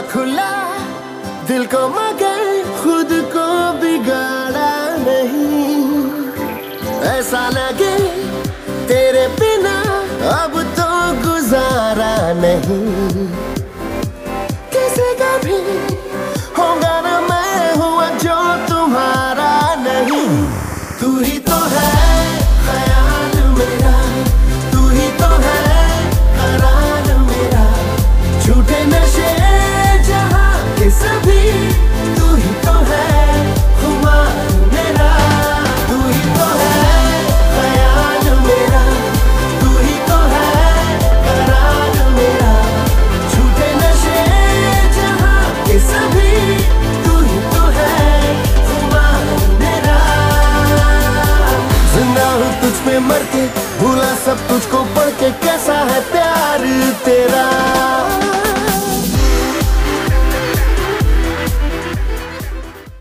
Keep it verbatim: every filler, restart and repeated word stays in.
खुला दिल को मगर खुद को बिगाड़ा नहीं। ऐसा लगे तेरे बिना अब तो गुजारा नहीं। किसी का भी होगा ना मैं हुआ जो तुम्हारा नहीं। तू ही तो है ख्याल मेरा, तू ही तो है करार मेरा। झूठे नशे जहाँ के सभी, तू ही तो है खुमार मेरा। तू ही तो है ख्याल मेरा, तू ही तो है करार मेरा। झूठे नशे जहाँ के सभी, तू ही तो है खुमार मेरा। जिंदा हूँ तुझ पे मर के, भूला सब तुझको पढ़ के। कैसा है प्यार तेरा।